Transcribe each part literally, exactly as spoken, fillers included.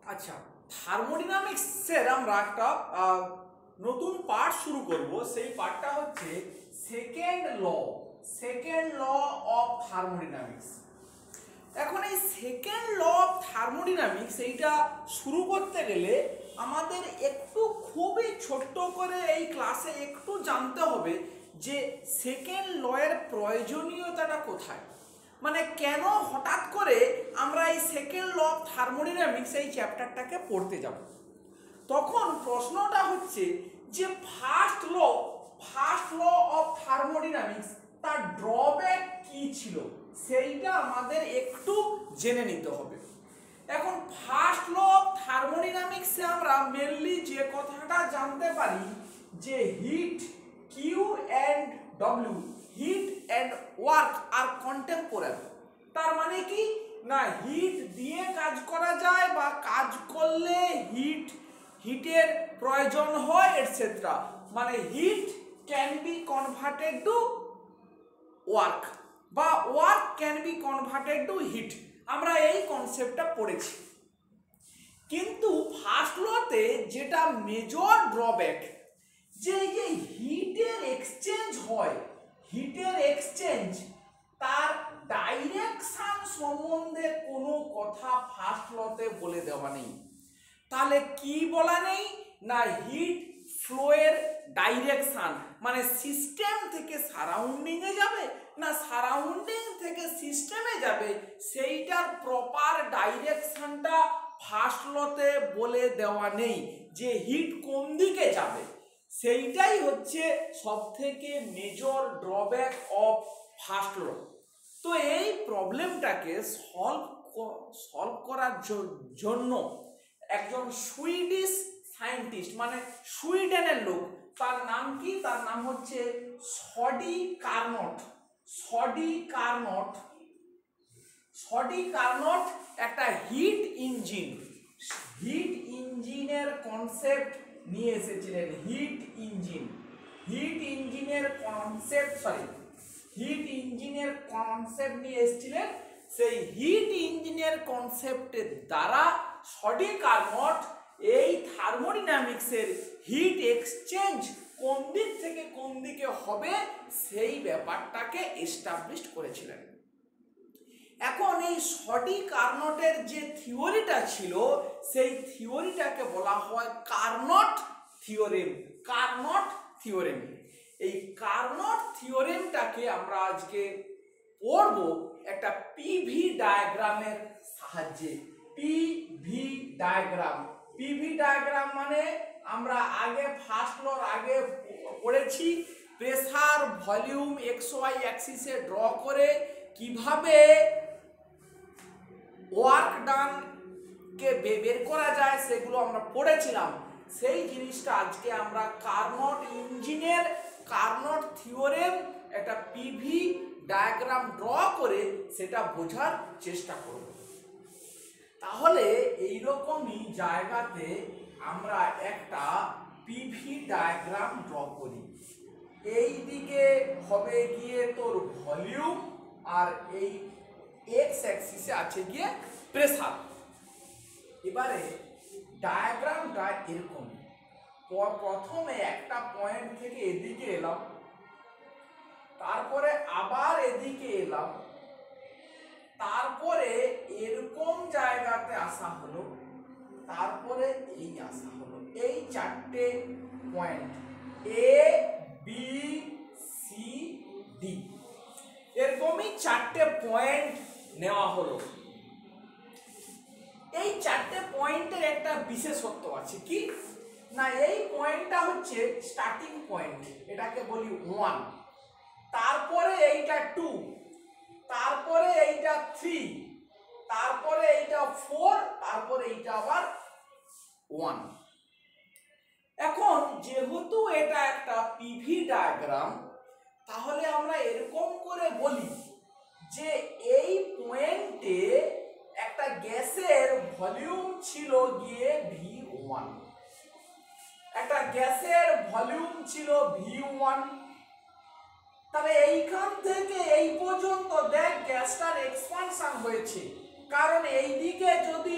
আচ্ছা, থার্মোডিনামিক্সের আমরা একটা নতুন পার্ট শুরু করব। সেই পার্টটা হচ্ছে second law second law of thermodynamics. এখন এই সেকেন্ড ল অফ থার্মোডিনামিক্স এইটা শুরু করতে গেলে আমাদের একটু খুবই ছোট্ট করে এই ক্লাসে একটু জানতে হবে যে সেকেন্ড ল এর প্রয়োজনীয়তাটা কোথায়, মানে কেন হঠাৎ করে আমরা এই সেকেন্ড ল অফ থার্মোডিনামিক্স এই চ্যাপ্টারটাকে পড়তে যাব। তখন প্রশ্নটা হচ্ছে যে first law first law of thermodynamics তার ড্রব্যাক কি ছিল সেইটা আমাদের একটু জেনে নিতে হবে। এখন ফার্স্ট ল অফ থার্মোডিনামিক্সে আমরা মেনলি যে কথাটা জানতে পারি যে heat Q and W, heat and work আর কন্টেম্পোরারি। তার মানে কি না, হিট দিয়ে কাজ করা যায় বা কাজ করলে হিট হিটের প্রয়োজন হয় এটসেট্রা, মানে heat can be converted to work বা work can be converted to heat. আমরা এই কনসেপ্টটা পড়েছি। কিন্তু ফার্স্ট লতে যেটা মেজর ড্রব্যাক, যে এই হিটের এক্সচেঞ্জ হয়, হিটের এক্সচেঞ্জ তার ডাইরেকশন সম্বন্ধে কোনো কথা ফার্স্ট লতে বলে দেওয়া নেই। তাহলে কি বলা নেই না, হিট ফ্লোয়ের ডাইরেকশন মানে সিস্টেম থেকে সারাউন্ডিং এ যাবে না সারাউন্ডিং থেকে সিস্টেমে যাবে, সেইটার প্রপার ডাইরেকশনটা ফার্স্ট লতে বলে দেওয়া নেই। যে হিট কোন দিকে যাবে সেইটাই হচ্ছে সব থেকে major drawback of first law. তো এই প্রবলেমটাকে সলভ সলভ করার জন্য একজন সুইডিশ সায়েন্টিস্ট, মানে সুইডেনের লোক, তার নাম কি, তার নাম হচ্ছে Sadi Carnot. Sadi Carnot Sadi Carnot একটা হিট ইঞ্জিন হিট ইঞ্জিনের কনসেপ্ট নিয়ে এসেছিলেন। হিট ইঞ্জিন হিট ইঞ্জিনের কনসেপ্ট সরি হিট ইঞ্জিনের কনসেপ্ট নিয়ে এসেছিলেন। সেই হিট ইঞ্জিনের কনসেপ্টের দ্বারা সডি কার্নট এই থার্মোডিনামিক্সের হিট এক্সচেঞ্জ কোন দিক থেকে কোন দিকে হবে সেই ব্যাপারটাকে এস্টাবলিশ করেছিলেন। এখন এই সডি কার্নটের যে থিওরিটা ছিল সেই থিওরিটাকে বলা হয় কার্নট থিওরেম। কার্নট থিওরেম এই কার্নট থিওরেমটাকে আমরা আজকে পড়ব একটা পিভি ডায়াগ্রামের সাহায্যে। পিভি ডায়াগ্রাম পিভি ডায়াগ্রাম মানে আমরা আগে ফার্স্ট লর আগে পড়েছি প্রেসার ভলিউম এক্স ওয়াই অ্যাক্সিসে ড্র করে কিভাবে ওয়ার্ক ডান কে বের করা যায় সেগুলো আমরা পড়েছিলাম। সেই জিনিসটা আজকে আমরা কার্নট ইঞ্জিনের কার্নট থিওরেম একটা পিভি ডায়াগ্রাম ড্র করে সেটা বোঝার চেষ্টা করব। তাহলে এইরকমই জায়গাতে আমরা একটা পিভি ডায়াগ্রাম ড্র করি। এই দিকে হবে গিয়ে তোর ভলিউম আর এই এক্স অ্যাক্সিসে আছে গিয়ে প্রেসার। এবারে ডায়াগ্রামটা এরকম, প্রথমে একটা পয়েন্ট থেকে এদিকে এলাম, তারপরে আবার এদিকে এলাম, তারপরে এরকম জায়গাতে আসা হলো, তারপরে এই আসা হলো। এই চারটে point A B C D, এরকমই চারটে পয়েন্ট নেওয়া হলো। এই চারটে পয়েন্টের একটা বিশেষত্ব আছে কি না, এই পয়েন্টটা হচ্ছে স্টার্টিং পয়েন্ট, এটাকে বলি ওয়ান, তারপরে এইটা টু, তারপরে এইটা থ্রি, তারপরে এইটা ফোর, তারপরে এইটা আবার ওয়ান। এখন যেহেতু এটা একটা পিভি ডায়াগ্রাম, তাহলে আমরা এরকম করে বলি যে এই পয়েন্টে একটা গ্যাসের ভলিউম ছিল গিয়ে ভি ওয়ান, একটা গ্যাসের ভলিউম ছিল ভি ওয়ান। তাহলে এইখান থেকে এই পর্যন্ত দেখ গ্যাসটার এক্সপানশন হয়েছে, কারণ এই দিকে যদি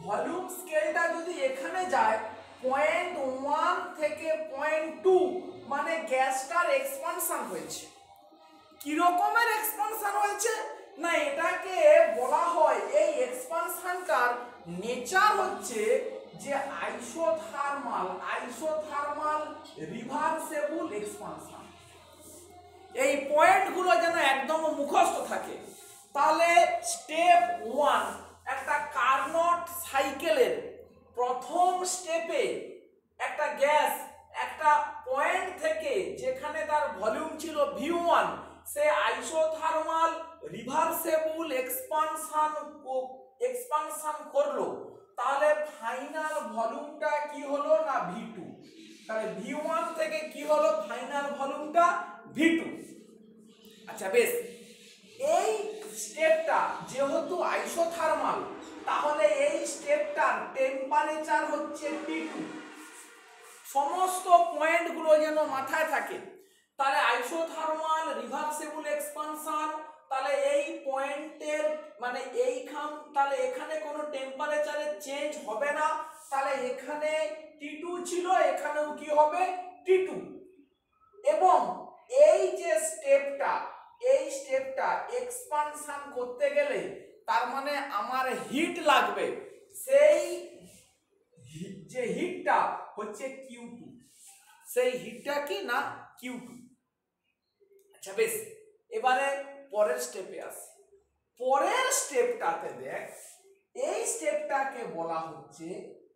ভলিউম স্কেলটা যদি এখানে যায় পয়েন্ট ওয়ান থেকে পয়েন্ট টু, মানে গ্যাসটার এক্সপানশন হয়েছে। কি রকমের এক্সপানশন হয়েছে না, এটাকে বলা হয় এই এক্সপানশনটার নেচার হচ্ছে যে আইসোথার্মাল আইসোথার্মাল রিভার্সেবল এক্সপানশন। এই পয়েন্টগুলো যেন একদম মুখস্থ থাকে। তাহলে স্টেপ ওয়ান, একটা কার্নোট সাইকেলের প্রথম স্টেপে একটা গ্যাস একটা পয়েন্ট থেকে যেখানে তার ভলিউম ছিল ভি ওয়ান, সে আইসোথার্মাল রিভার্সেবল এক্সপানশন এক্সপানশন করলো, তাহলে ফাইনাল ভলিউমটা কি হলো না ভি টু। তাহলে ভি ওয়ান থেকে কি হলো ফাইনাল ভলিউমটা ভি টু। আচ্ছা বেশ, এই স্টেপটা যেহেতু আইসোথার্মাল, তাহলে এই স্টেপটার টেম্পারেচার হচ্ছে টি টু। সমস্ত পয়েন্টগুলো যেন মাথায় থাকে। তাহলে আইসোথার্মাল রিভার্সেবল এক্সপানশন, তাহলে এই পয়েন্টের মানে এইখান, তাহলে এখানে কোনো টেম্পারেচারে চেঞ্জ হবে না। তাহলে এখানে টি টু ছিল, এখানেও কি হবে টি টু। এবং এই যে স্টেপটা এই স্টেপটা এক্সপানশন করতে গেলে তার মানে আমার হিট লাগবে, সেই যে হিটটা হচ্ছে কিউ টু, সেই হিটটা কি না কিউ টু। আচ্ছা বেশ, এবারে পরের স্টেপে আসি। পরের স্টেপটাতে দেখ, এই স্টেপটাকে বলা হচ্ছে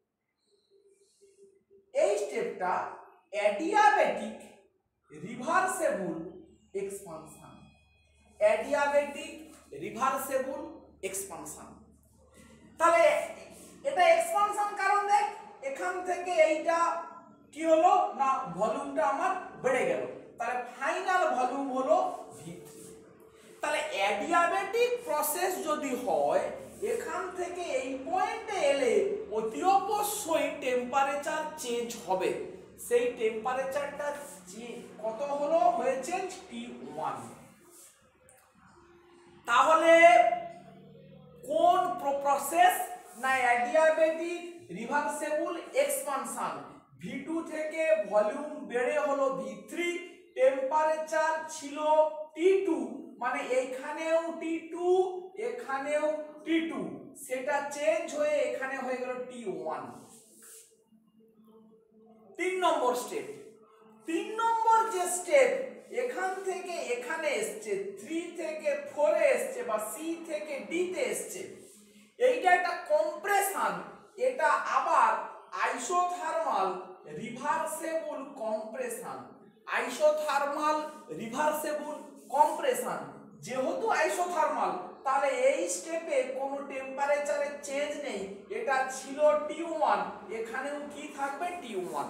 এই স্টেপটা adiabatic reversible expansion. Adiabatic reversible expansion. তাহলে এটা এক্সপানশন কারণ দেখ, এখান থেকে এইটা কি হলো না ভলিউমটা আমার বেড়ে গেল, তাহলে ফাইনাল ভলিউম হলো ভি থ্রি। তাহলে অ্যাডিয়াবেটিক প্রসেস যদি হয়, এখান থেকে এই পয়েন্টে এলে অতি অবশ্যই টেম্পারেচার চেঞ্জ হবে। সেই টেম্পারেচারটা কত হলো হয়েছে টি ওয়ান। তাহলে কোন প্রসেস না adiabatic reversible expansion. V two থেকে ভলিউম বেড়ে হলো ভি থ্রি, টেম্পারেচার ছিল টি টু, মানে এইখানেও টি টু এখানেও টি টু, সেটা চেঞ্জ হয়ে এখানে হয়ে গেল টি ওয়ান। তিন নম্বর স্টেপ, তিন নম্বর যে স্টেপ এখান থেকে এখানে এসছে, থ্রি থেকে ফোরে এসছে বা সি থেকে ডি তে এসছে, এইটা একটা কম্প্রেশন। এটা আবার isothermal reversible compression. Isothermal reversible compression যেহেতু আইসোথার্মাল, তাহলে এই স্টেপে কোনো টেম্পারেচারে চেঞ্জ নেই। এটা ছিল টি ওয়ান, এখানেও কি থাকবে টি ওয়ান।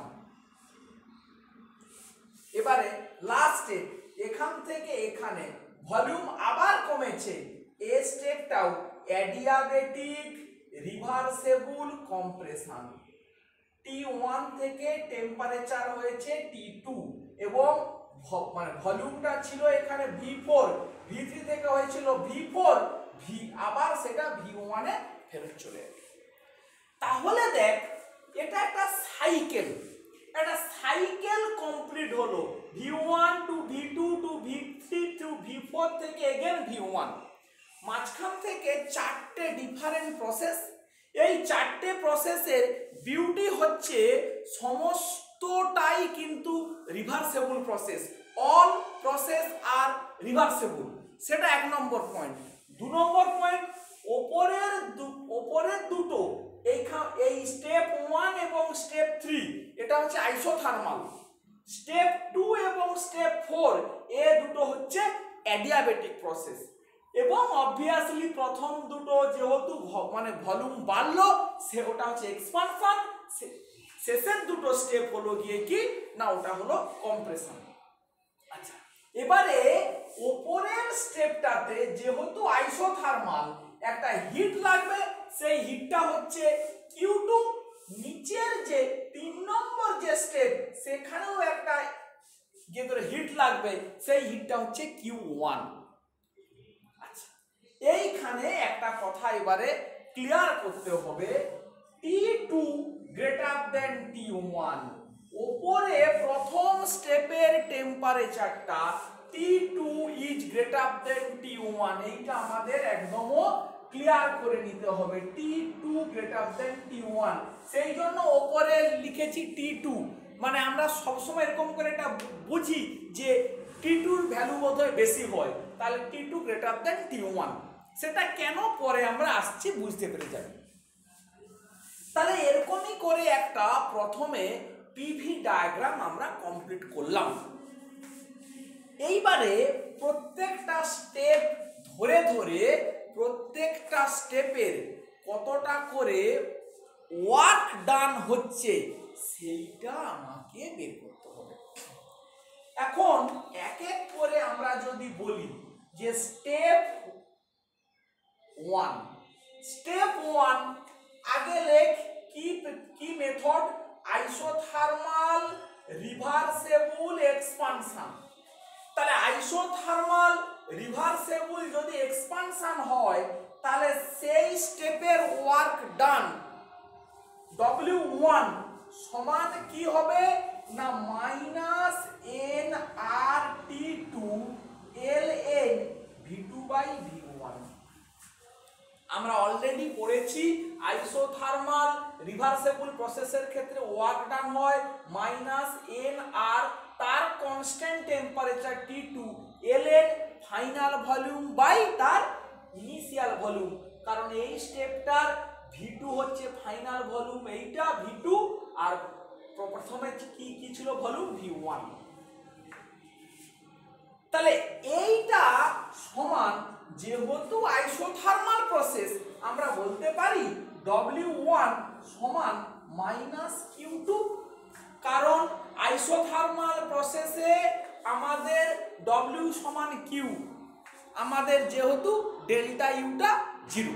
এবারে লাস্ট স্টেপ, এখান থেকে এখানে ভলিউম আবার কমেছে, এই স্টেপটাও adiabatic reversible compression. T one থেকে টেম্পারেচার হয়েছে টি টু এবং মানে ভলিউমটা ছিল এখানে ভি ফোর, ভি থ্রি থেকে হয়েছিল ভি ফোর, ভি আবার সেটা ভি ওয়ান এ ফেরত চলে গেল। তাহলে দেখ এটা একটা সাইকেল, একটা সাইকেল কমপ্লিট হলো V one to V two to V three to V four থেকে এগেন ভি ওয়ান। মাঝখান থেকে চারটে ডিফারেন্ট প্রসেস। এই চারটে প্রসেসের বিউটি হচ্ছে সমস্তটাই কিন্তু রিভার্সেবল প্রসেস, অল প্রসেস আর রিভার্সেবল। সেটা এক নম্বর পয়েন্ট। দু নম্বর পয়েন্ট, ওপরের ওপরের দুটো এইখান এই স্টেপ ওয়ান এবং স্টেপ থ্রি এটা হচ্ছে আইসোথার্মাল, স্টেপ টু এবং স্টেপ ফোর এ দুটো হচ্ছে অ্যাডিয়াবেটিক প্রসেস। এবং অবভিয়াসলি প্রথম দুটো যেহেতু মানে ভলিউম বাড়লো, সে ওটা হচ্ছে এক্সপানশন। শেষের দুটো স্টেপ হলো গিয়ে কি না ওটা হলো কম্প্রেশন। আচ্ছা, এবারে ওপরের স্টেপটাতে যেহেতু আইসোথার্মাল একটা হিট লাগবে, সেই হিটটা হচ্ছে কিউ টু। নিচের যে তিন নম্বর যে স্টেপ সেখানেও একটা যে হিট লাগবে, সেই হিটটা হচ্ছে কিউ ওয়ান। আচ্ছা, এইখানে একটা কথা এবারে ক্লিয়ার করতে হবে দেন টি ওয়ান, উপরে প্রথম স্টেপের টেম্পারেচারটা T two is greater than T one, এইটা আমাদের একদম ক্লিয়ার করে নিতে হবে। T two greater than T one, সেই জন্য উপরে লিখেছি টি টু, মানে আমরা সবসময় এরকম করে এটা বুঝি যে টি টুর ভ্যালু বোধহয় বেশি হয়, তাহলে T two greater than T one, সেটা কেন পরে আমরা আসছি বুঝতে পেরে যাই। তাহলে এরকমই করে একটা প্রথমে পিভি ডায়াগ্রাম আমরা কমপ্লিট করলাম। এইবারে প্রত্যেকটা স্টেপ ধরে ধরে প্রত্যেকটা স্টেপের কতটা করে ওয়ার্ক ডান হচ্ছে সেইটা আমাকে বের করতে হবে। এখন এক এক করে আমরা যদি বলি যে স্টেপ ওয়ান, স্টেপ ওয়ান আগে লেখ কি কি মেথড, আইসোথার্মাল রিভার্সেবল এক্সপানশন। তাহলে আইসোথার্মাল রিভার্সেবল যদি এক্সপানশন হয় তাহলে সেই স্টেপের ওয়ার্ক ডান ডব্লিউ ওয়ান সমান কি হবে না minus n R T two l n V two by V one. আমরা অলরেডি পড়েছি আইসোথার্মাল রিভার্সেবল প্রসেসের ক্ষেত্রে ওয়ার্ক ডান হয় মাইনাস এন আর তার constant temperature T two l n final volume by তার ইনিশিয়াল ভলিউম, কারণ এই স্টেপটার ভি টু হচ্ছে ফাইনাল ভলিউম, এইটা ভি টু আর প্রথমে কি কি ছিল ভলিউম ভি ওয়ান। তাহলে এইটা সমান যেহেতু আইসোথার্মাল প্রসেস আমরা বলতে পারি ডব্লিউ ওয়ান সমান মাইনাস কিউ টু, কারণ আইসোথার্মাল প্রসেসে আমাদের ডব্লিউ সমান কিউ, আমাদের যেহেতু ডেল্টা ইউটা জিরো।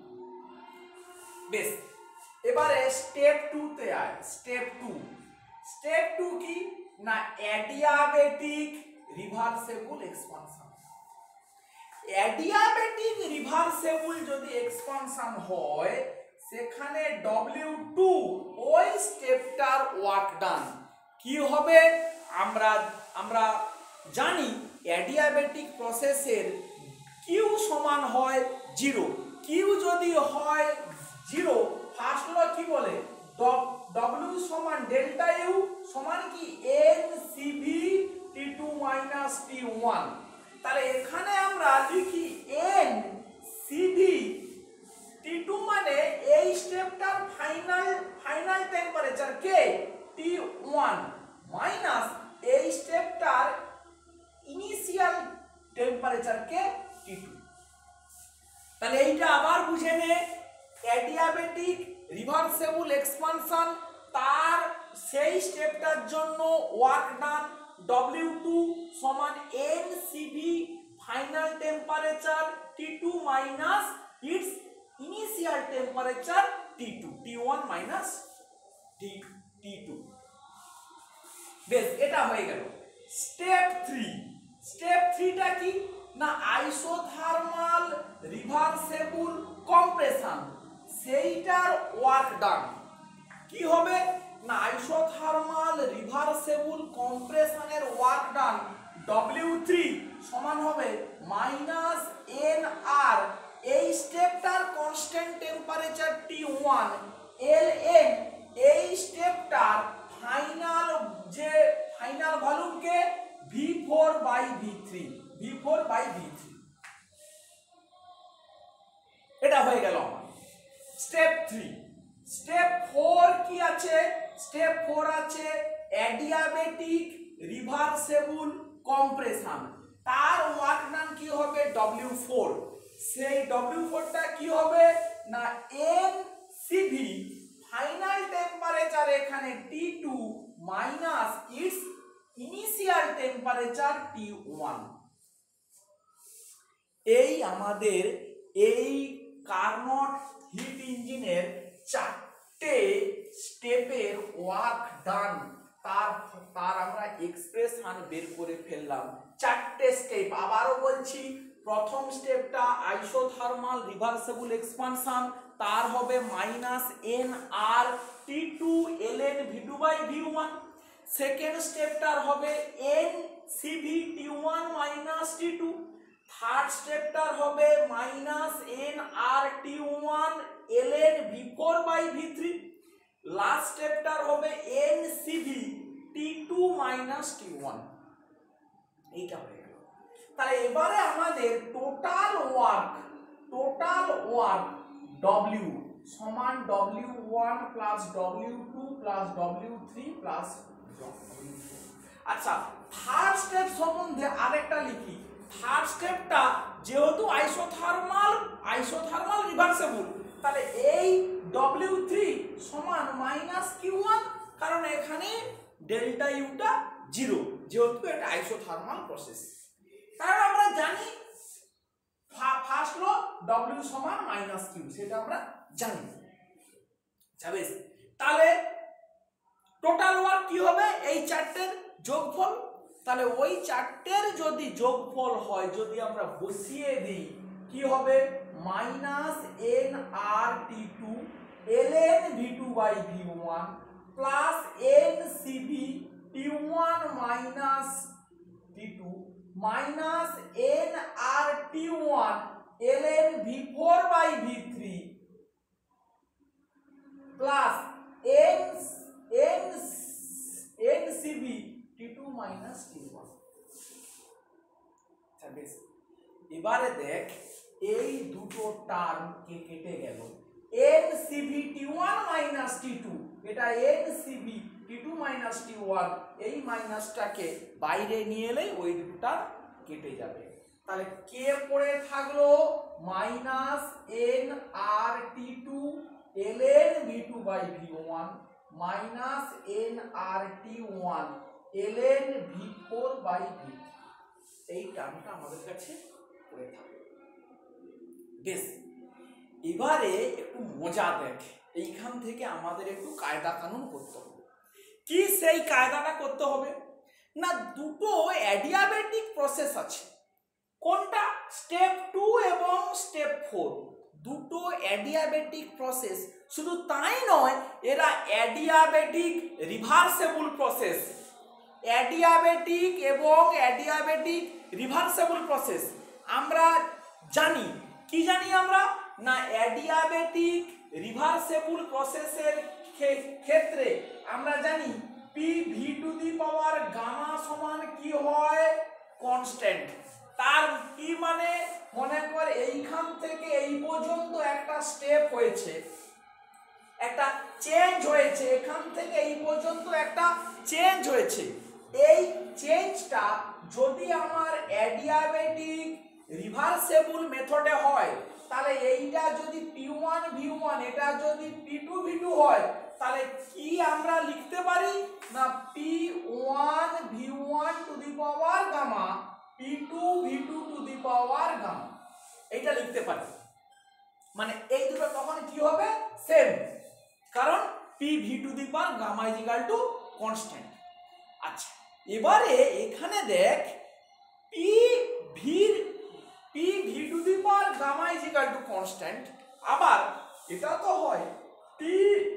বেশ, এবারে স্টেপ টু তে আয়। স্টেপ টু, স্টেপ টু কি না adiabatic reversible expansion. Adiabatic reversible যদি এক্সপানশন হয় সেখানে ডব্লিউ টু ওই স্টেপটার ওয়ার্ক ডান কি হবে, আমরা আমরা জানি অ্যাডিয়াবেটিক প্রসেসের কিউ সমান হয় জিরো। কিউ যদি হয় জিরো, ফার্স্ট ল কি বলে ডব্লিউ সমান ডেল্টা ইউ সমান কি n CV T two minus T one. তাহলে এখানে আমরা লিখি এন সিভি টি টু মানে এই স্টেপটার ফাইনাল ফাইনাল টেম্পারেচার কে টি ওয়ান মাইনাস এই স্টেপটার ইনিশিয়াল টেম্পারেচার কে টি টু। তাহলে এইটা আবার বুঝে নে, অ্যাডিয়াবেটিক রিভার্সেবল এক্সপানশন তার সেই স্টেপটার জন্য ওয়ার্ক ডান ডব্লিউ টু সমান n CV final temperature T two minus its initial temperature T two, T one minus T two. বেশ, এটা হয়ে গেল। স্টেপ থ্রি, স্টেপ থ্রিটা কি না আইসোথার্মাল রিভার্সেবল কম্প্রেশন, সেইটার ওয়ার্ক ডান কি হবে না আইসোথার্মাল রিভার্সেবল কম্প্রেশনের ওয়ার্ক ডান ডব্লিউ থ্রি সমান হবে মাইনাস এন আর এই স্টেপটার constant temperature T one l n এই স্টেপটার ফাইনাল যে ফাইনাল ভলিউমকে V four by V three, V four by V three. এটা হয়ে গেল আমার স্টেপ থ্রি। স্টেপ ফোর কি আছে, স্টেপ ফোর আছে অ্যাডিয়াবেটিক রিভার্সেবল কম্প্রেশন, তার ওয়ার্ক ডান কি হবে ডব্লিউ ফোর। সেই ডব্লিউ ফোরটা কি হবে না এন সিভি ফাইনাল টেম্পারেচার এখানে T two minus its initial temperature T one. এই আমাদের এই কার্নোট হিট ইঞ্জিনের চারটে স্টেপের ওয়ার্ক ডান, তার তার আমরা এক্সপ্রেশন বের করে ফেললাম। চারটে স্টেপ, আবারও বলছি, প্রথম স্টেপটা আইসোথার্মাল রিভার্সেবল এক্সপানশন, তার হবে minus n R T two l n V two by V one. Second স্টেপটার হবে n CV T one minus T two. Third স্টেপটার হবে minus n R T one l n V four by V three. Last স্টেপটার হবে n CV T two minus T one. এইটা হয়ে গেল। তাহলে এবারে আমাদের total work total work W সমান W one plus W two plus W three plus W four. আচ্ছা, থার্ড স্টেপ সম্বন্ধে আরেকটা লিখি। থার্ড স্টেপটা যেহেতু আইসোথার্মাল আইসোথার্মাল রিভার্সেবল, তাহলে এই ডব্লিউ থ্রি সমান মাইনাস কিউ ওয়ান, কারণ এখানে ডেল্টা ইউটা জিরো, যেহেতু এটা আইসোথার্মাল প্রসেস। কারণ আমরা জানি ফার্স্ট ল ডব্লিউ সমান মাইনাস কিউ, সেটা আমরা জানি। বেশ, তাহলে টোটাল ওয়ার্ক কি হবে? এই চারটের যোগফল। তাহলে ওই চারটের যদি যোগফল হয়, যদি আমরা বসিয়ে দিই, কি হবে? Minus n R T two l n V two by V one plus n CV T one minus T two minus n R T one l n V four by V three plus n n n CV T two minus T one. এবারে দেখ, এই দুটো term কে কেটে গেল। N CV T one minus T two, এটা n CV T two minus T one, এই মাইনাসটাকে বাইরে নিয়ে এলে ওই দুটোটা কেটে যাবে। তাহলে কে পড়ে থাকলো? Minus n R T two l n V two by V one minus n R T one l n V four by V. এই টার্মটা আমাদের কাছে পড়ে থাকবে। বেশ, এবারে একটু মজা দেখ, এইখান থেকে আমাদের একটু কায়দা কানুন করতে হবে। কি সেই কায়দাটা করতে হবে? না, দুটো অ্যাডিয়াবেটিক প্রসেস আছে। কোনটা? স্টেপ টু এবং স্টেপ ফোর, দুটো অ্যাডিয়াবেটিক প্রসেস। শুধু তাই নয়, এরা অ্যাডিয়াবেটিক রিভার্সেবল প্রসেস। অ্যাডিয়াবেটিক এবং অ্যাডিয়াবেটিক রিভার্সেবল প্রসেস আমরা জানি। কি জানি আমরা? না, অ্যাডিয়াবেটিক রিভার্সেবল প্রসেসের ক্ষেত্রে আমরা জানি P V to the power gamma সমান কি হয়? কনস্ট্যান্ট। তার কি মানে? মনে কর এইখান থেকে এই পর্যন্ত একটা স্টেপ হয়েছে, একটা চেঞ্জ হয়েছে, এখান থেকে এই পর্যন্ত একটা চেঞ্জ হয়েছে। এই চেঞ্জটা যদি আমার অ্যাডিয়াবেটিক রিভার্সেবল মেথডে হয়, তাহলে এইটা যদি পি ওয়ান ভি ওয়ান, এটা যদি পি টু ভি টু হয়, তাহলে কি আমরা লিখতে পারি? না, P one V one to the power gamma P two V two to the power gamma, এইটা লিখতে পারি। মানে এই দুটো তখন কি হবে? সেম, কারণ P V to the power gamma is equal to constant. আচ্ছা, এবারে এখানে দেখ, P V P V to the power gamma is equal to constant, আবার এটা তো হয় P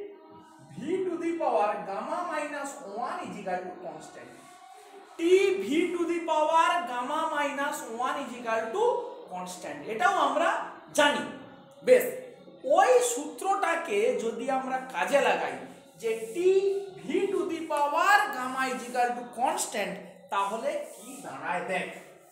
V to the power gamma minus one is equal to constant. T V to the power gamma minus one is equal to constant, এটাও আমরা জানি। বেশ, ওই সূত্রটাকে যদি আমরা কাজে লাগাই, যে T V to the power gamma is equal to constant, তাহলে কি দাঁড়ায় দেখ।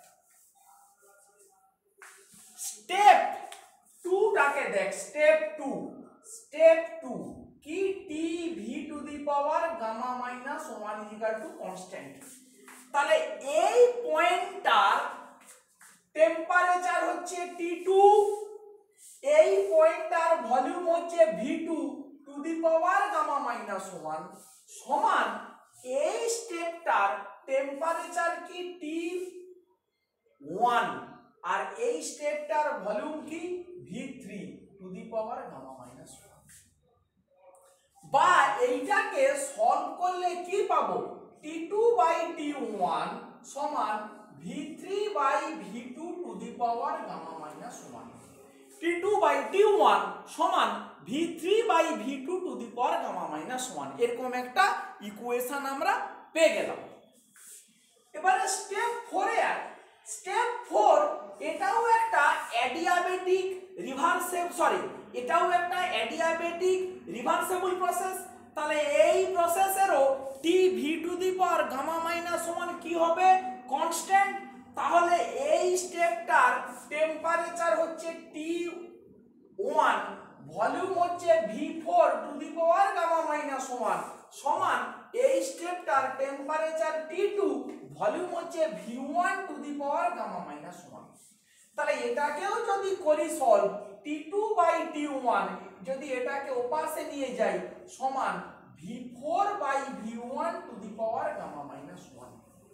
স্টেপ টু টাকে দেখ, স্টেপ টু স্টেপ টু কি? T V to the power gamma minus one is equal to constant. তাহলে এই পয়েন্টটার টেম্পারেচার হচ্ছে টি টু, এই পয়েন্টটার ভলিউম হচ্ছে V two to the power gamma minus one, সমান এই স্টেপটার টেম্পারেচার কি? টি ওয়ান, আর এই স্টেপটার ভলিউম কি? V three to the power gamma minus one. বা এইটাকে সলভ করলে কি পাবো? T two by T one সমান V three by V two to the power gamma minus one. T two by T one সমান V three by V two to the power gamma minus one, এরকম একটা equation আমরা পেয়ে গেলাম। এবারে step ফোরে আর step four এটাও একটা অ্যাডিয়াবেটিক রিভার্সেবল সরি এটাও একটা অ্যাডিয়াবেটিক রিভার্সেবল প্রসেস। তাহলে এই প্রসেসেরও T V to the power gamma minus one কি হবে? কনস্ট্যান্ট। তাহলে এই স্টেপটার টেম্পারেচার হচ্ছে টি ওয়ান, ভলিউম হচ্ছে V four to the power gamma minus one সমান এই স্টেপটার টেম্পারেচার টি টু, ভলিউম হচ্ছে V one to the power gamma minus one. তাহলে এটাকেও যদি করি solve, T two by T one যদি এটাকে ওপাশে নিয়ে যাই সমান V four by V one to the power gamma minus one.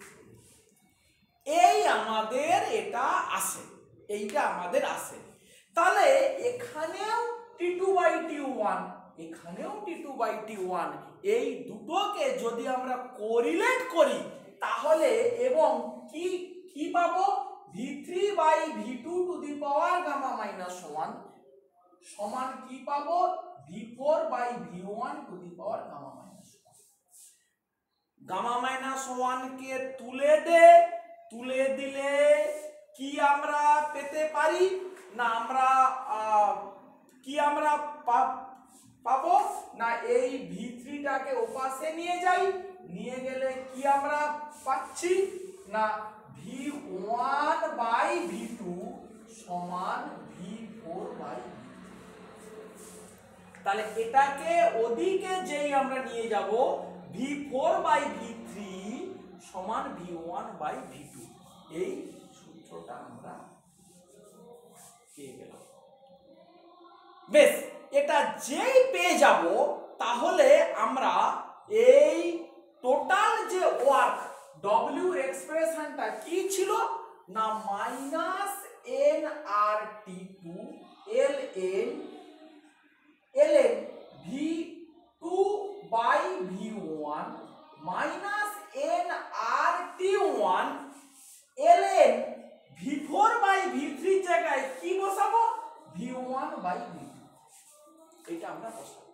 এই আমাদের এটা আসে, এইটা আমাদের আসে। তাহলে এখানেও T two by T one, এখানেও T two by T one, এই দুটোকে যদি আমরা কোরিলেট করি তাহলে এবং কি কি পাবো? V three by V two to the power gamma minus one সমান কি পাবো? V four by V one to the power gamma minus one. Gamma minus one কে তুলে দে, তুলে দিলে কি আমরা পেতে পারি? না আমরা কি আমরা পাবো না এই ভি থ্রি টাকে ওপাশে নিয়ে যাই, নিয়ে গেলে কি আমরা পাচ্ছি না V one by V two সমান ভি ফোর বাই। তাহলে এটাকে ওদিকে যেই আমরা নিয়ে যাব V four by V three সমান V one by V two, এই সূত্রটা আমরা পেয়ে গেলাম। বেশ, এটা যেই পেয়ে যাব তাহলে আমরা এই টোটাল যে ওয়ার্ক ডব্লিউ এক্সপ্রেশনটা কি ছিল না minus n R T two l n l n V two by V one minus n R T one l n V four by V three জায়গায় কি বসাবো? V one by V two, এটা আমরা বসাবো।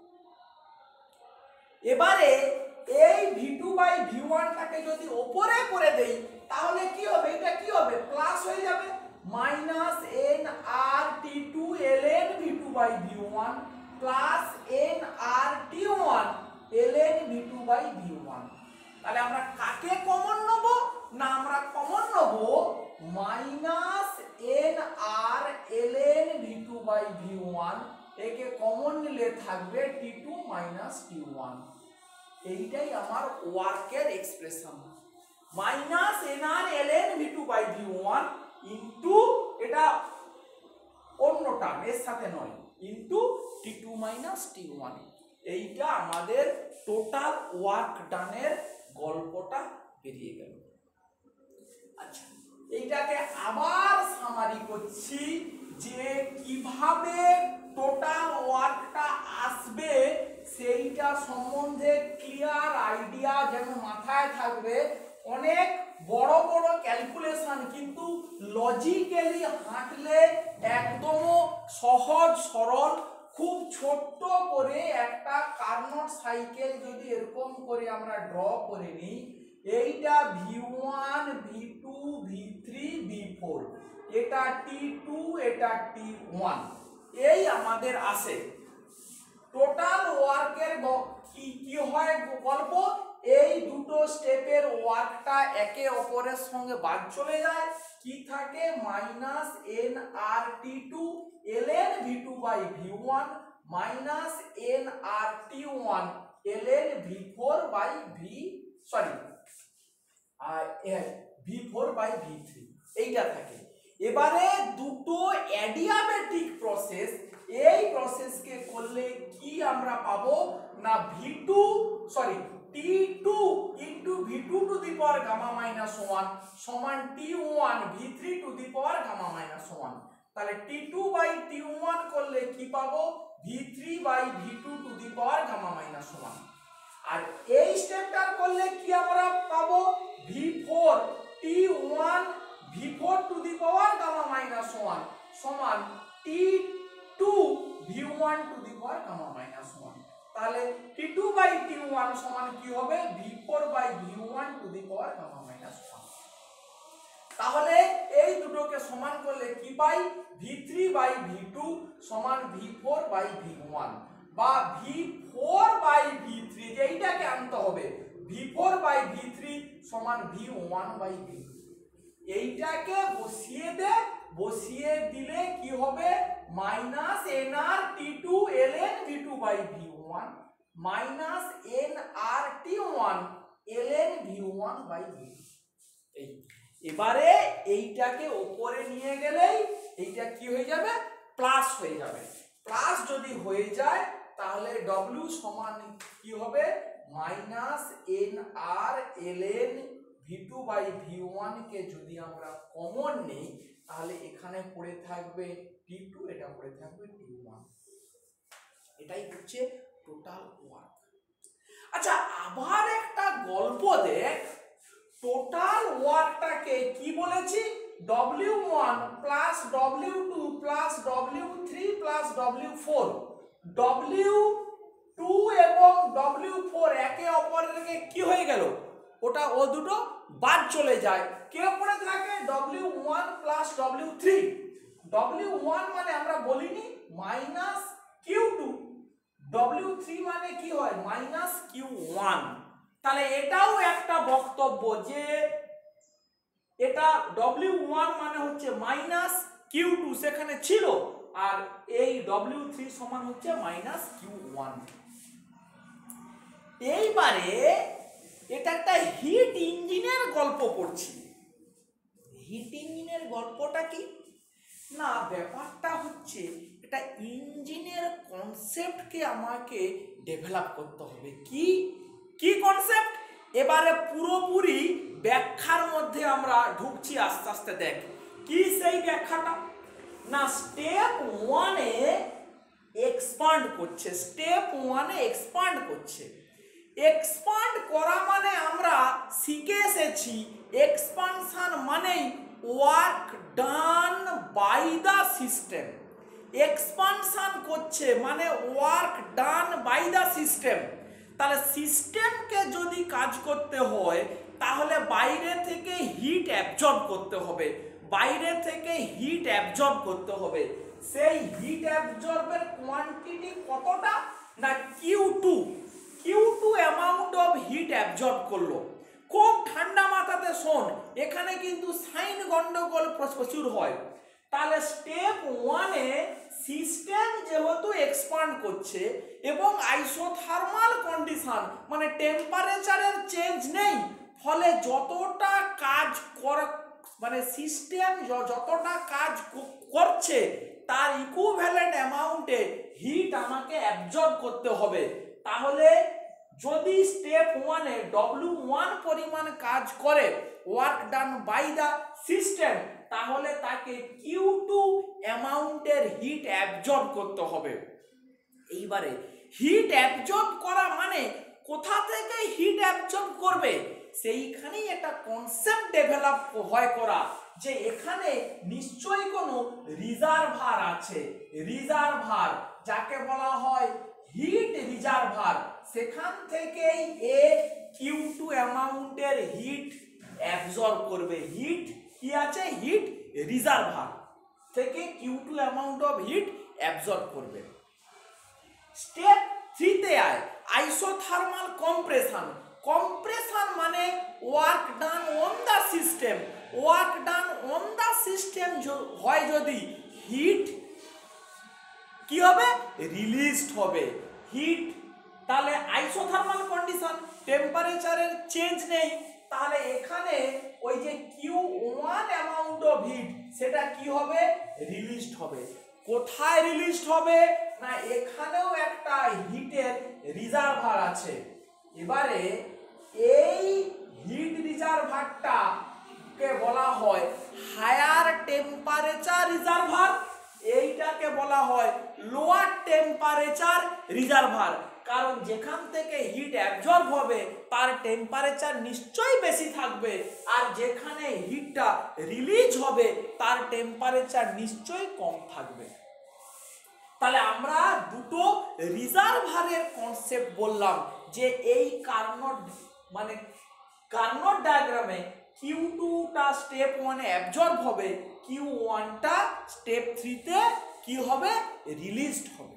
এবারে এই V two by V one টাকে যদি উপরে করে দেই তাহলে কি হবে? এটা কি হবে? প্লাস হয়ে যাবে minus n R T two l n V two by V one plus n R T one l n V two by V one. তাহলে আমরা কাকে কমন নেব? না আমরা কমন নেব minus n R l n V two by V one, একে common নিলে থাকবে T two minus T one. এইটাই আমার ওয়ার্কের expression, minus n R l n V two by V one into এটা অন্য টার্ম এর সাথে নয় into T two minus T one. এইটা আমাদের টোটাল ওয়ার্ক ডানের গল্পটা বেরিয়ে গেল। আচ্ছা, এইটাকে আবার সামারি করছি যে কিভাবে টোটাল ওয়ার্কটা আসবে সেইটা সম্বন্ধে ক্লিয়ার আইডিয়া যেন মাথায় থাকবে। অনেক বড় বড় ক্যালকুলেশন কিন্তু লজিক্যালি হাঁটলে একদম সহজ সরল, খুব ছোট্ট করে একটা কার্নট সাইকেল যদি এরকম করে আমরা ড্র করে নিই, এইটা V one V two V three V four, এটা টি টু এটা টি ওয়ান, এই আমাদের আসে। টোটাল ওয়ার্কের কি কি হয় গল্প, এই দুটো স্টেপের ওয়ার্কটা একে অপরের সঙ্গে বাদ চলে যায়, কি থাকে minus n R T two l n V two by V one minus n R T one l n V four by V sorry V four by V three, এইটা থাকে। এবারে দুটো অ্যাডিয়াবেটিক প্রসেস, এই প্রসেসকে করলে কি আমরা পাবো না V two sorry T two into V two to the power gamma minus one সমান T one V three to the power gamma minus one. তাহলে T two by T one করলে কি পাবো? V three by V two to the power gamma minus one. আর এই স্টেপটা করলে কি আমরা পাবো? V four T one V four to the power gamma minus one সমান টি two V one to the power gamma minus one. তাহলে T two by T one সমান কি হবে V four by V one to the power gamma minus one. তাহলে এই দুটোকে সমান করলে কি পাই V three by V two সমান V four by V one, বা V four by V three, যেইটাকে আনতে হবে V four by V three সমান V one by V two. এইটাকে বসিয়ে দে, বসিয়ে দিলে কি হবে minus n R T two l n V two by V one minus n R T one l n V one by V two. এই এবারে এইটাকে উপরে নিয়ে গেলেই এইটা কি হয়ে যাবে প্লাস হয়ে যাবে। প্লাস যদি হয়ে যায় তাহলে ডব্লিউ সমান কি হবে minus n R l n V two by V one কে যদি আমরা কমন নেই তাহলে এখানে পড়ে থাকবে টি টু, এটা পড়ে থাকবে টি ওয়ান। এটাই হচ্ছে টোটাল ওয়ার্ক। আচ্ছা আবার একটা গল্প দেখ, টোটাল ওয়ার্কটাকে কি বলেছি W one plus W two plus W three plus W four. W two এবং ডব্লিউ ফোর একে অপরের কি হয়ে গেল ওটা ও দুটো বাদ চলে যায়, কে পড়ে থাকে W one plus W three. W one মানে আমরা বলিনি minus Q two, W three মানে কি হয় মাইনাস কিউ ওয়ান। তাহলে এটাও একটা বক্তব্য যে এটা ডব্লিউ ওয়ান মানে হচ্ছে মাইনাস কিউ টু সেখানে ছিল, আর এই ডব্লিউ থ্রি সমান হচ্ছে মাইনাস কিউ ওয়ান। এইবারে এটা একটা হিট ইঞ্জিনের গল্প পড়ছি। হিট ইঞ্জিনের গল্পটা কি না, ব্যাপারটা হচ্ছে এটা ইঞ্জিনের কনসেপ্টকে আমাকে ডেভেলপ করতে হবে। কি কি কনসেপ্ট এবারে পুরোপুরি ব্যাখ্যার মধ্যে আমরা ঢুকছি আস্তে আস্তে। দেখ কি সেই ব্যাখ্যাটা না, স্টেপ ওয়ানে এক্সপান্ড করছে, স্টেপ ওয়ানে এক্সপান্ড করছে। এক্সপান্ড করা মানে আমরা শিখে এসেছি এক্সপানশন মানেই work done by the system. Expansion করছে মানে work done by the system. তাহলে সিস্টেমকে যদি কাজ করতে হয় তাহলে বাইরে থেকে হিট অ্যাবজর্ব করতে হবে, বাইরে থেকে হিট অ্যাবজর্ব করতে হবে। সেই হিট অ্যাবজর্বের কোয়ান্টিটি কতটা না Q two, Q two amount of heat absorb করলো। খুব ঠান্ডা মাথাতে শোন, এখানে কিন্তু সাইন গন্ডগোল প্রচুর হয়। তাহলে স্টেপ ওয়ানে সিস্টেম যেহেতু এক্সপান্ড করছে এবং আইসোথার্মাল কন্ডিশন মানে টেম্পারেচারের চেঞ্জ নেই, ফলে যতটা কাজ কর মানে সিস্টেম যতটা কাজ করছে তার ইকুইভ্যালেন্ট অ্যামাউন্টে হিট আমাকে অ্যাবজর্ব করতে হবে। তাহলে যদি স্টেপ ওয়ানে ডব্লিউ ওয়ান পরিমাণ কাজ করে work done by the system, তাহলে তাকে কিউ টু অ্যামাউন্টের হিট অ্যাবজর্ব করতে হবে। এইবারে হিট অ্যাবজর্ব করা মানে কোথা থেকে হিট অ্যাবজর্ব করবে সেইখানেই একটা কনসেপ্ট ডেভেলপ হয় করা, যে এখানে নিশ্চয়ই কোনো রিজার্ভার আছে, রিজার্ভার যাকে বলা হয় হিট রিজার্ভার। সেখান থেকেই এ কিউ টু অ্যামাউন্টের হিট অ্যাবজর্ব করবে। হিট কি আছে হিট রিজার্ভার থেকে Q two amount of heat absorb করবে। স্টেপ থ্রিতে আয় আইসোথার্মাল কম্প্রেশন। কম্প্রেশন মানে work done on the system. Work done on the system হয় যদি হিট কি হবে রিলিজড হবে হিট। তাহলে আইসোথার্মাল কন্ডিশন টেম্পারেচারের চেঞ্জ নেই, তাহলে এখানে ওই যে Q one amount of heat সেটা কি হবে রিলিজড হবে। কোথায় রিলিজড হবে না এখানেও একটা হিটের রিজার্ভার আছে। এবারে এই হিট রিজার্ভারটা কে বলা হয় হায়ার টেম্পারেচার রিজার্ভার, এইটাকে বলা হয় লোয়ার টেম্পারেচার রিজার্ভার। কারণ যেখান থেকে হিট অ্যাবজর্ব হবে তার টেম্পারেচার নিশ্চয়ই বেশি থাকবে, আর যেখানে হিটটা রিলিজ হবে তার টেম্পারেচার নিশ্চয়ই কম থাকবে। তাহলে আমরা দুটো রিজার্ভারের কনসেপ্ট বললাম যে এই কার্নোট মানে কার্নোট ডায়াগ্রামে কিউ টুটা স্টেপ ওয়ানে অ্যাবজর্ব হবে, কিউ ওয়ানটা স্টেপ থ্রিতে কি হবে, রিলিজড হবে।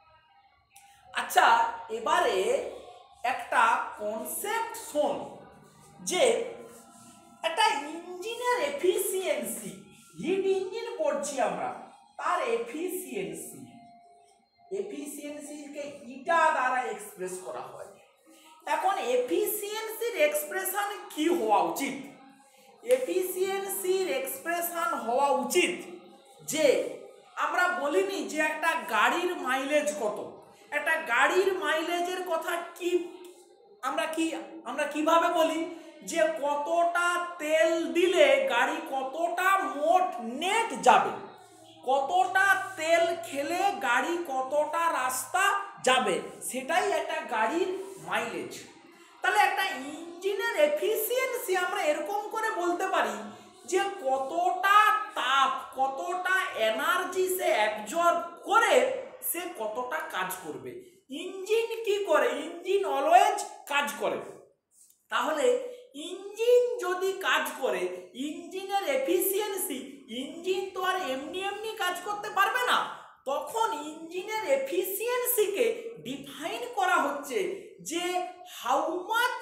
আচ্ছা, এবারে একটা কনসেপ্ট শোন যে একটা ইঞ্জিনের এফিসিয়েন্সি, হিট ইঞ্জিন পড়ছি আমরা, তার এফিসিয়েন্সি এফিসিয়েন্সিকে ইটা দ্বারা এক্সপ্রেস করা হয়। এখন এফিসিয়েন্সির এক্সপ্রেশন কি হওয়া উচিত? এফিসিয়েন্সির এক্সপ্রেশন হওয়া উচিত যে আমরা বলিনি যে একটা গাড়ির মাইলেজ কত, একটা গাড়ির মাইলেজের কথা কি আমরা কি আমরা কিভাবে বলি যে কতটা তেল দিলে গাড়ি কতটা মোট নেট যাবে, কতটা তেল খেলে গাড়ি কতটা রাস্তা যাবে, সেটাই একটা গাড়ির মাইলেজ। তাহলে একটা ইঞ্জিনের এফিসিয়েন্সি আমরা এরকম করে বলতে পারি যে কতটা তাপ, কতটা এনার্জি সে অ্যাবজর্ব করে সে কতটা কাজ করবে। ইঞ্জিন কি করে? ইঞ্জিন অলওয়েজ কাজ করে। তাহলে ইঞ্জিন যদি কাজ করে, ইঞ্জিনের এফিসিয়েন্সি, ইঞ্জিন তো আর এমনি এমনি কাজ করতে পারবে না, তখন ইঞ্জিনের এফিসিয়েন্সিকে ডিফাইন করা হচ্ছে যে how much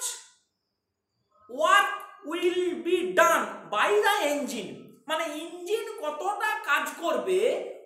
work will be done by the engine, মানে ইঞ্জিন কতটা কাজ করবে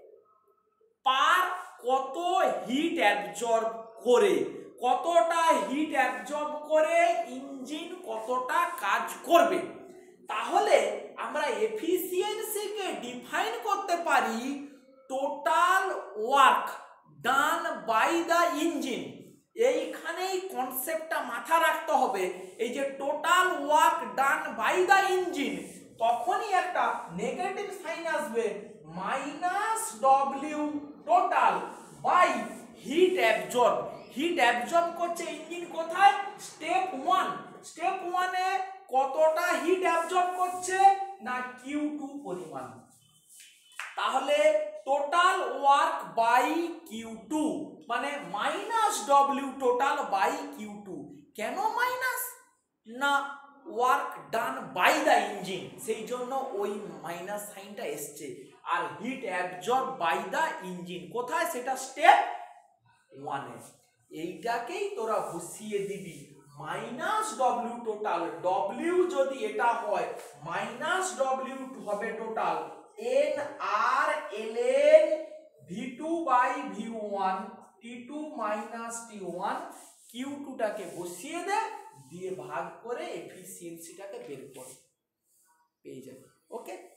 পার কত হিট অ্যাবজর্ব করে, কতটা হিট অ্যাবজর্ব করে ইঞ্জিন কতটা কাজ করবে। তাহলে আমরা এফিসিয়েন্সিকে ডিফাইন করতে পারি total work done by the engine. এইখানেই কনসেপ্টটা মাথা রাখতে হবে, এই যে total work done by the engine, তখনই একটা নেগেটিভ সাইন আসবে, minus W total by heat absorb. Heat absorb করছে ইঞ্জিন কোথায়? Step one. স্টেপ ওয়ানে কতটা হিট অ্যাবজর্ব করছে না কিউ টু পরিমাণ। তাহলে total work by Q two মানে minus W total by Q two. কেন মাইনাস? না work done by the engine, সেই জন্য ওই মাইনাস সাইনটা এসছে। আর heat absorb by the engine কোথায়? সেটা স্টেপ ওয়ানে। এইটাকেই তোরা বসিয়ে দিবি মাইনাস ডব্লিউ টোটাল। ডব্লিউ যদি এটা হয় মাইনাস ডব্লিউ হবে total n R l n V two by V one T two minus T one. Q টুটাকে বসিয়ে দে, দিয়ে ভাগ করে এফিসিয়েন্সিটাকে বের করে পেয়ে যাবে। ওকে।